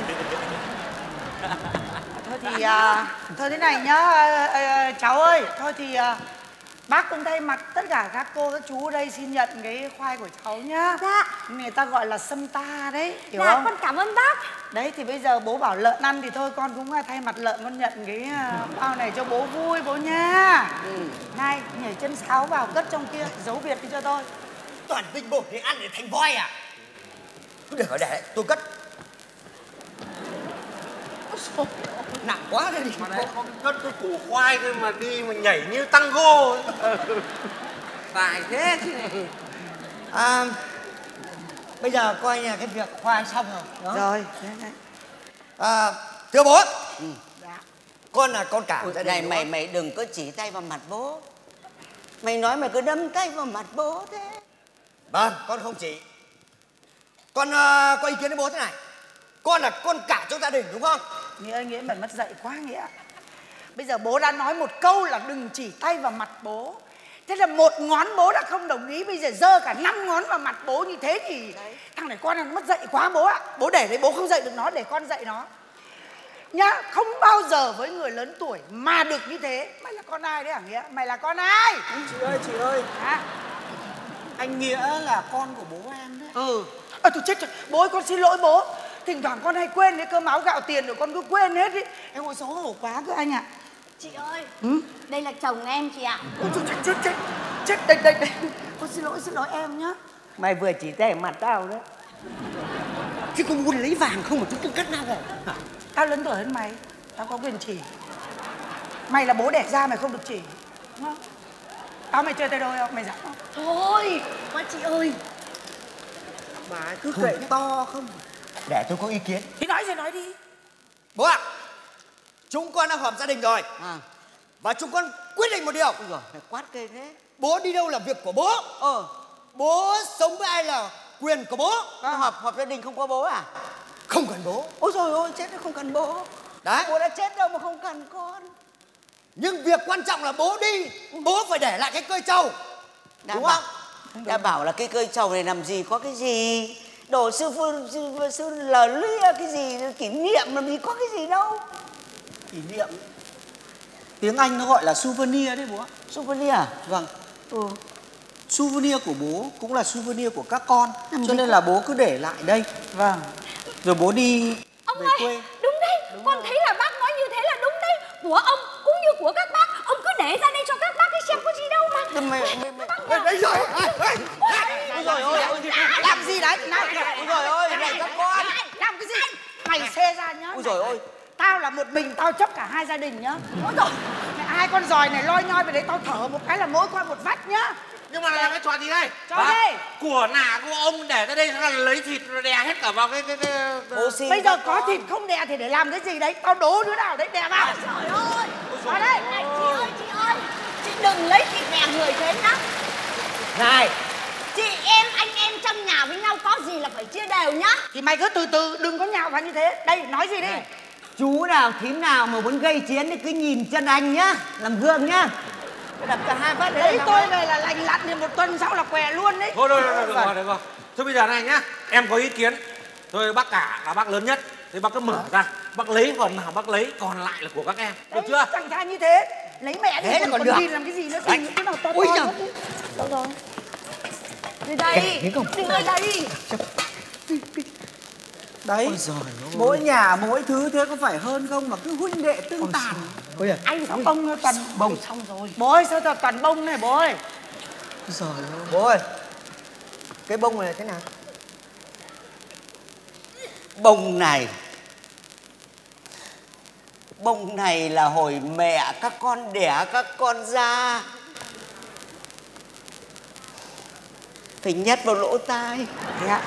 Thôi thì à, thôi thế này nhá, à, à, cháu ơi, thôi thì à, bác cũng thay mặt tất cả các cô các chú ở đây xin nhận cái khoai của cháu nhá. Dạ. Người ta gọi là sâm ta đấy, hiểu Dạ, không? con cảm ơn bác. Đấy thì bây giờ bố bảo lợn ăn thì thôi con cũng thay mặt lợn con nhận cái bao này cho bố vui bố nha. Ừ. Này, nhảy chân sáo vào cất trong kia, giấu biệt đi cho tôi. Toàn tinh bột thì ăn để thành voi à? Cứ để ở để tôi cất. Nặng quá đây đi. Mà đấy có cất cái củ khoai thôi mà đi mà nhảy như tango ấy. Tài thế chứ. À, bây giờ coi như là cái việc khoai xong rồi. Đó. Rồi, thế này. À, thưa bố. Ừ. Dạ. Con là con cả gia đình. Này mày mày đừng có chỉ tay vào mặt bố. Mày nói mày cứ đâm tay vào mặt bố thế. Vâng, con không chỉ. Con uh, có ý kiến với bố thế này. Con là con cả trong gia đình đúng không? Nghĩa ơi, Nghĩa mày mất dạy quá Nghĩa. Bây giờ bố đã nói một câu là đừng chỉ tay vào mặt bố. Thế là một ngón bố đã không đồng ý, bây giờ giơ cả năm ngón vào mặt bố như thế thì đấy. Thằng này con nó mất dạy quá bố ạ. Bố để đấy, bố không dạy được nó, để con dạy nó nhá. Không bao giờ với người lớn tuổi mà được như thế. Mày là con ai đấy hả Nghĩa? Mày là con ai? Chị ơi, chị ơi. Hả? Anh Nghĩa là con của bố em đấy. Ừ. À, tôi chết rồi. Bố ơi, con xin lỗi bố. Thỉnh thoảng con hay quên cái cơm áo gạo tiền rồi con cứ quên hết ý. Em ôi xấu hổ quá cơ anh ạ. Chị ơi, ừ? Đây là chồng em chị ạ. Ôi trời, chết chết chết. Chết đây đây đây. Con xin lỗi xin lỗi em nhá. Mày vừa chỉ tay mặt tao đấy. Chứ con muốn lấy vàng không mà chúng tôi cắt nào rồi. Tao lớn tuổi hơn mày, tao có quyền chỉ. Mày là bố đẻ ra mày không được chỉ, đúng không? Tao mày chơi tay đôi không? Mày dám không? Thôi, quá chị ơi. Bà ấy cứ kệ to không. Để tôi có ý kiến. Thì nói gì nói đi. Bố ạ, à, chúng con đã họp gia đình rồi. À. Và chúng con quyết định một điều. Ôi giời, phải quát cây thế. Bố đi đâu là việc của bố. Ờ. Bố sống với ai là quyền của bố. À, họp họp gia đình không có bố à? Không cần bố. Ôi trời ơi, chết nó không cần bố. Đấy. Bố đã chết đâu mà không cần con. Nhưng việc quan trọng là bố đi, bố phải để lại cái cây trầu. Đã đúng bảo, không? đã bảo là cái cây trầu này làm gì có cái gì. Đồ sư phụ sư, sư lờ lia cái gì kỷ niệm làm gì có cái gì đâu. Kỷ niệm. Tiếng Anh nó gọi là souvenir đấy bố. Souvenir à? Vâng. Ừ. Souvenir của bố cũng là souvenir của các con. Làm cho nên là bố cứ để lại đây. Vâng. Rồi bố đi Ông về ơi, quê. đúng đấy. Đúng con rồi. Thấy là bác nói như thế là đúng đấy. Của ông cũng như của các bác. Ông cứ để ra đây cho các bác cái xem có gì đâu mà. Mày, mày, mày. Đấy rồi. Ôi trời ơi, làm gì đấy? Này, ôi trời ơi, này các con. mày xê ra nhá. Ôi giời ơi. Tao là một mình tao chấp cả hai gia đình nhá. Ôi giời. Mẹ, hai con giòi này loi nhoi về đấy tao thở một cái là mỗi qua một vách nhá. Nhưng mà làm cái trò gì đây? Trò gì? Của nả của ông để tới đây là lấy thịt rồi đè hết cả vào cái cái cái. Bố xin Bây giờ các có con. thịt không đè thì để làm cái gì đấy? Tao đố đứa nào đấy đè vào. Trời ơi. Vào đây. Này chị ơi, chị ơi. Chị đừng lấy thịt đè người thế nhá. Này, Chị em, anh em trong nhà với nhau có gì là phải chia đều nhá. Thì mày cứ từ từ, đừng có nhào vào như thế. Đây, nói gì đi. này, chú nào thím nào mà muốn gây chiến thì cứ nhìn chân anh nhá, làm gương nhá. Tôi đập cả hai phát đấy. Đấy là tôi xong về là lành lặn thì một tuần sau là què luôn đấy. Thôi thôi thôi được rồi được rồi. Thôi bây giờ này nhá, em có ý kiến. Thôi bác cả là bác lớn nhất, thì bác cứ mở ra, bác lấy phần nào bác lấy, còn lại là của các em. Được Đấy, chưa? chẳng thà như thế. Lấy mẹ đi, Thế là còn, còn còn được. nhìn làm cái gì nữa, tìm những cái nào to Ui to giời. nữa đi. Đâu rồi? Đưa đây. Đưa đây. Đấy, Ôi giời ơi. mỗi nhà mỗi thứ thế có phải hơn không mà cứ huynh đệ tương tàn. Ôi giời. Anh sao bông nó toàn bông xong rồi. Bố ơi, sao toàn toàn bông này bố ơi? Giời ơi. Bố ơi, cái bông này là thế nào? Bông này Bông này là hồi mẹ các con đẻ các con ra, phải nhét vào lỗ tai Thế ạ?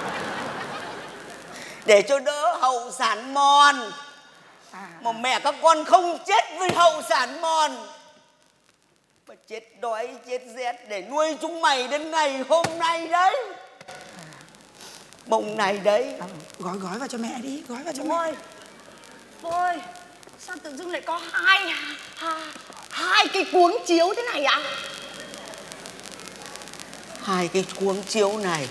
để cho đỡ hậu sản mòn. À, Mà mẹ các con không chết vì hậu sản mòn, mà chết đói chết rét để nuôi chúng mày đến ngày hôm nay đấy. Bông này đấy. à, gói gói vào cho mẹ đi, gói vào cho Bố mẹ. ơi. Bố ơi. Sao tự dưng lại có hai hai, hai cái cuống chiếu thế này ạ? Hai cái cuống chiếu này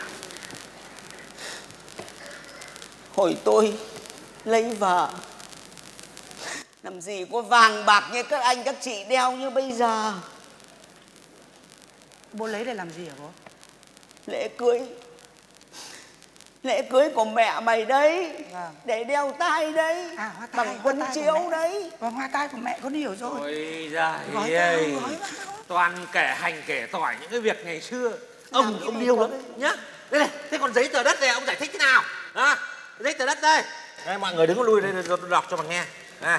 hồi tôi lấy vợ, làm gì có vàng bạc như các anh các chị đeo như bây giờ. Bố lấy để làm gì hả bố? Lễ cưới, lễ cưới của mẹ mày đấy. Vâng. Để đeo tai đấy. À, hoa tai, bằng hoa quân tai của chiếu mẹ. đấy. Vâng, hoa tai của mẹ con hiểu rồi. Ôi giời Gói ơi. vào, gói vào. Toàn kể hành kể tỏi những cái việc ngày xưa. Làm Ông gì ông mà điêu có lắm cái- nhá. Đây này, thế còn giấy tờ đất này ông giải thích thế nào? À, giấy tờ đất đây. Đây mọi người đứng có lui đây tôi đọc cho mà nghe. À.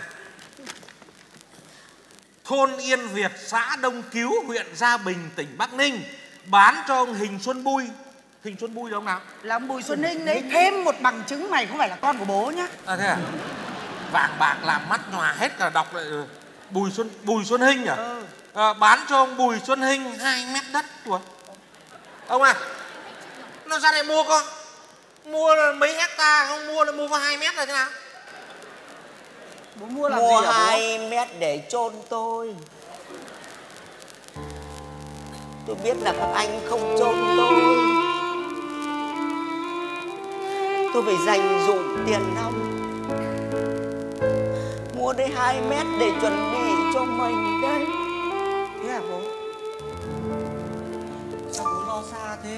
Thôn Yên Việt, xã Đông Cứu, huyện Gia Bình, tỉnh Bắc Ninh bán cho ông Hình Xuân Bui. Hình Xuân Bui là ông nào? Là ông Bùi Xuân Ninh đấy. Thêm một bằng chứng mày không phải là con của bố nhá. À thế à? Vàng bạc làm mắt nhòa hết cả đọc lại. Bùi Xuân Bùi Xuân Hinh à? Ừ. À, bán cho ông Bùi Xuân Hinh hai mét đất của ông à. Nó ra đây mua con. Mua là mấy hecta, không mua là mua có hai mét là thế nào? Bố mua làm Mua gì hả bố? hai mét để chôn tôi. Tôi biết là các anh không chôn tôi. Tôi phải dành dụm tiền nong mua đây hai mét để chuẩn bị cho mình đây. Thế hả bố? Sao bố lo xa thế?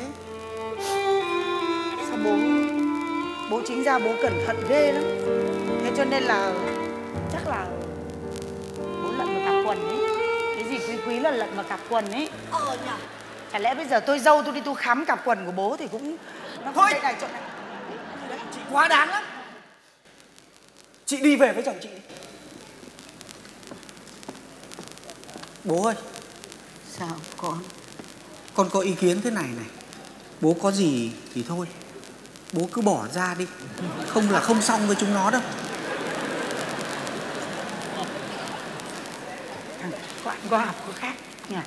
Sao bố bố chính ra bố cẩn thận ghê lắm. Thế cho nên là chắc là bố lận vào cặp quần ấy. Cái gì quý quý là lận vào cặp quần ấy. Ờ nhỉ. Chả lẽ bây giờ tôi dâu tôi đi tôi khám cặp quần của bố thì cũng nó không đây này chỗ này. Chị quá đáng lắm. Chị đi về với chồng chị đi. Bố ơi, Sao con? con có ý kiến thế này này. Bố có gì thì thôi, bố cứ bỏ ra đi. Không là không xong với chúng nó đâu. Bạn có học có khác nhỉ.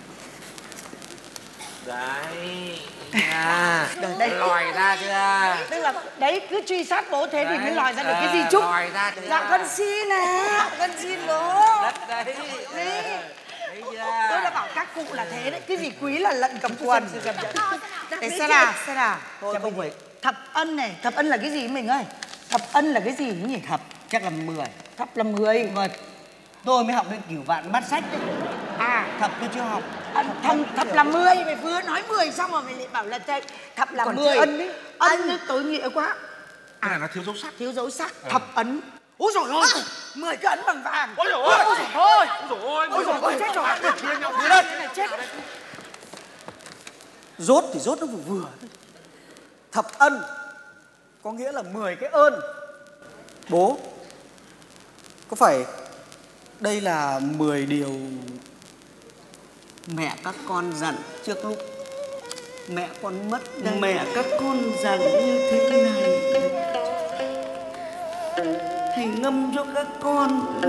Đấy. À, Đây. lòi ra chưa? Tức là đấy cứ truy sát bố thế thì mới Đấy. lòi ra được cái À, gì Trúc. lòi ra được. Dạ con xin nè, con xin bố. Đất đấy. Đi. Thấy chưa? Tôi đã bảo các cụ là thế đấy, cái gì quý là lận cầm quần. Để xem nào, xem nào. Thôi không phải. Thập ân này, thập ân là cái gì mình ơi? Thập ân là cái gì nhỉ? Thập chắc là mười. Thập là mười. Mà tôi mới học đến cửu vạn bát sách đấy. À, Thập tôi chưa học. ân, thầm, thập là mười, mày vừa nói mười xong rồi mày lại bảo là thế. Thập là Còn mười. chữ ân ấy. Ân ấy tối nghĩa quá. Cái này nó thiếu dấu sắc. Thiếu dấu sắc, thập ấn. Úi dồi ôi, mười cái ấn bằng vàng. Ôi dồi ôi. Ôi dồi ôi. Ôi dồi ôi. Ôi dồi ôi, chết rồi. Chia nhau Thế này chết. Rốt thì rốt nó vừa vừa. Thập ân có nghĩa là mười cái ơn. Bố, có phải đây là mười điều mẹ các con dặn trước lúc mẹ con mất đây? Mẹ các con dặn như thế này, thầy ngâm cho các con.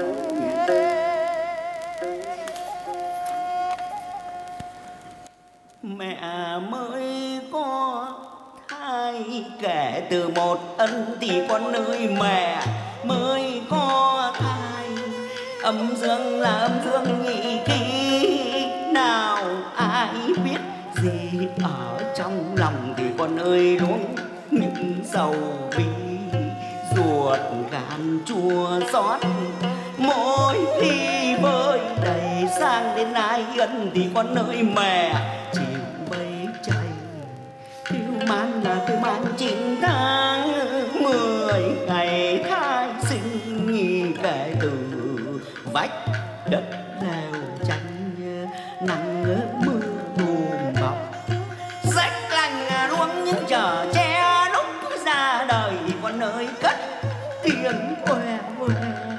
Mẹ mới có thai, kể từ một ân thì con ơi, mẹ mới có thai. Âm dương là âm dương nhị, khi nào ai biết gì ở trong lòng thì con ơi luôn những sầu bi, ruột gan chua xót. Mỗi ly vơi đầy sang đến ai ân thì con ơi, mẹ chịu bấy chay. Thiếu man là thiếu man chín tháng, mười ngày thai sinh nhì, kể từ vách đất leo chanh nắng mưa đùm bọc, rách lành luống những chở che lúc ra đời thì con ơi cất tiếng oe oe.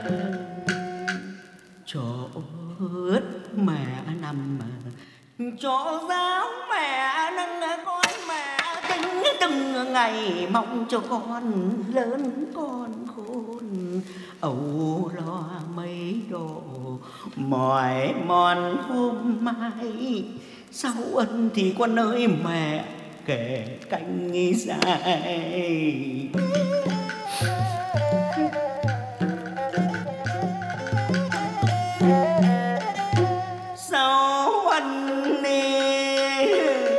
Cho ớt mẹ nằm, cho giáo mẹ nâng con, mẹ tính từng ngày mong cho con lớn con khôn. Âu lo mấy độ mỏi mòn hôm mai, sau ân thì con ơi mẹ kể canh dài. Sau ân này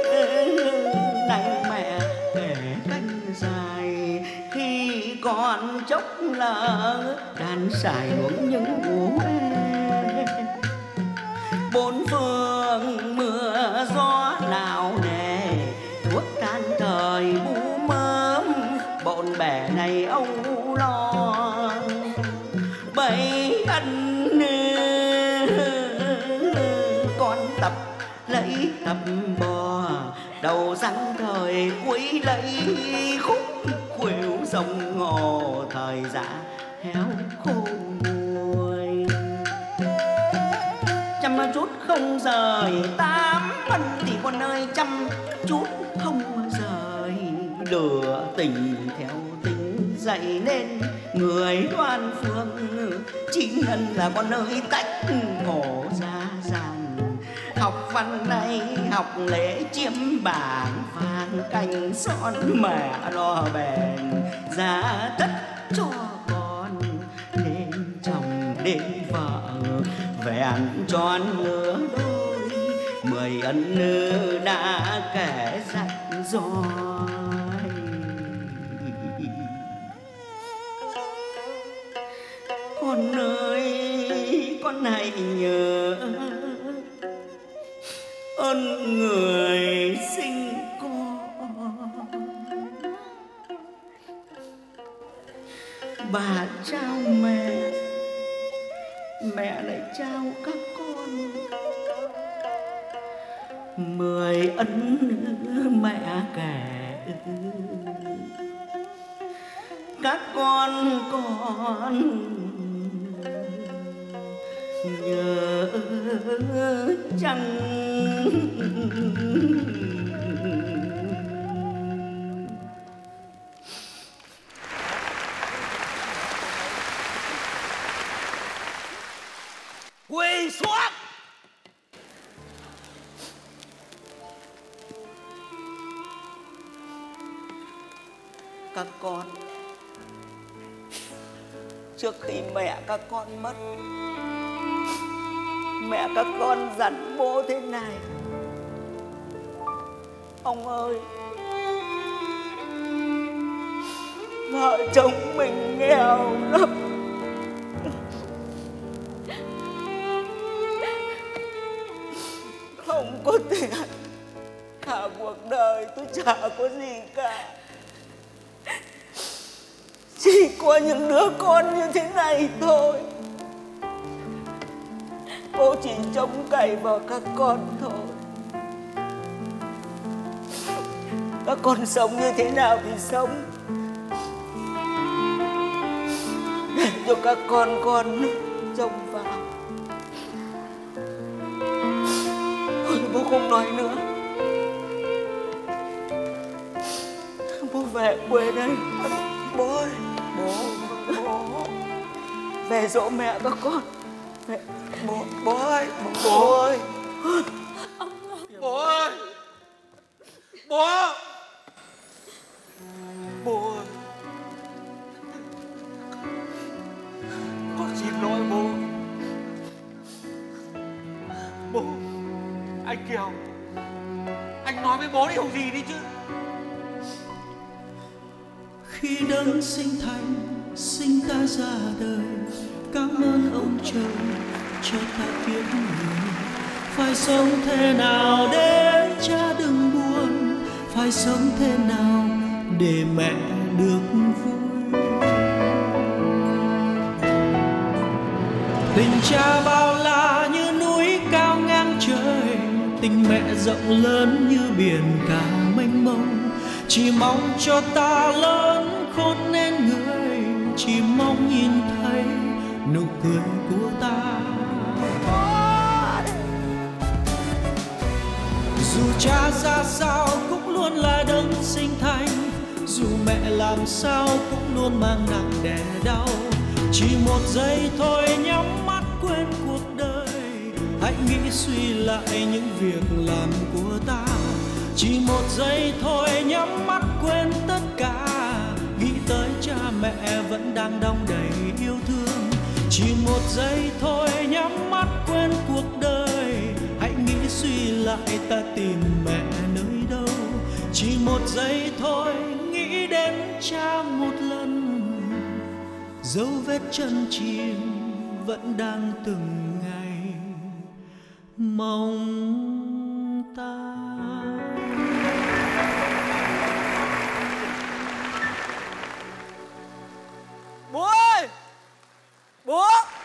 mẹ kể canh dài, khi còn chốc lỡ đàn xài uống những uống bốn phương mưa gió nào nề, thuốc tan thời bú mớm bộn bể này ông lo. Bấy ân con tập lấy tập bò, đầu răng thời cuối lấy khúc khuỷu sông ngò, thời dạ héo khô nguôi. Chăm chút không rời tám ân thì con ơi, chăm chút không rời lửa tình theo tình dạy nên người đoan phương. Chín ân là con ơi tách ngộ ra rằng, học văn này học lễ chiếm bảng vàng cành son, mẹ lo bèn ra tất cho con nên chồng đến vợ vẹn tròn nửa đôi. Mười ân nữ đã kể rạch ròi, con ơi con hãy nhớ ơn người sinh con. Bà trao mẹ, mẹ lại trao các con. Mười ân mẹ kể, các con con nhớ chăng. Quỳ xuống. Các con, trước khi mẹ các con mất, mẹ các con dặn bố thế này: ông ơi, vợ chồng mình nghèo lắm, không có tiền, cả cuộc đời tôi chả có gì cả, chỉ có những đứa con như thế này thôi. Bố chỉ trông cậy vào các con thôi. Các con sống như thế nào thì sống, cho các con con dòng vào. Thôi bố không nói nữa. Bố về quê đây. Bố ơi, bố, bố về dỗ mẹ các con. Về, bố, bố ơi, bố, bố ơi. Bố ơi, bố, bố ơi, con xin lỗi bố. Bố, anh Kiều, anh nói với bố điều gì đi chứ. Khi đấng sinh thành sinh ta ra đời, cảm ơn ông trời cho ta kiếp người. Phải sống thế nào để cha đừng buồn, phải sống thế nào để mẹ được vui. Tình cha bao la như núi cao ngang trời, tình mẹ rộng lớn như biển cả mênh mông. Chỉ mong cho ta lớn khôn nên người, chỉ mong nhìn thấy nụ cười của ta. Dù cha ra sao cũng luôn là đấng sinh thành, dù mẹ làm sao cũng luôn mang nặng đè đau. Chỉ một giây thôi nhắm mắt quên cuộc đời, hãy nghĩ suy lại những việc làm của ta. Chỉ một giây thôi nhắm mắt quên tất cả, nghĩ tới cha mẹ vẫn đang đong đầy yêu thương. Chỉ một giây thôi nhắm mắt quên cuộc đời, hãy nghĩ suy lại ta tìm mẹ nơi đâu. Chỉ một giây thôi nghĩ đến cha một lần, dấu vết chân chim vẫn đang từng ngày mong ta. Bố ơi! Bố!